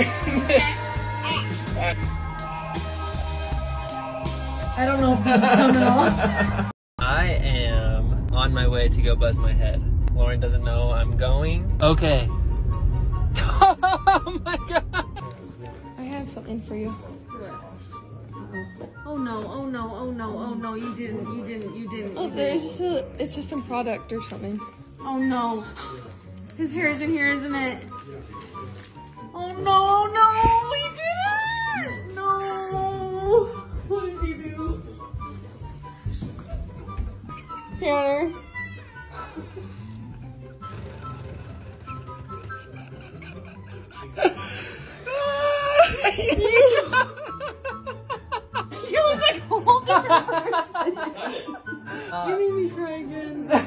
I don't know if this is coming off. I am on my way to go buzz my head. Lauren doesn't know I'm going. Okay. Oh my god. I have something for you. What? Oh no, oh no, oh no, oh no, you didn't. Oh, it's just some product or something. Oh no. His hair is in here, isn't it? Oh no, no, he didn't! No! What did you do? Tanner. You look like a whole different person. You made me cry again.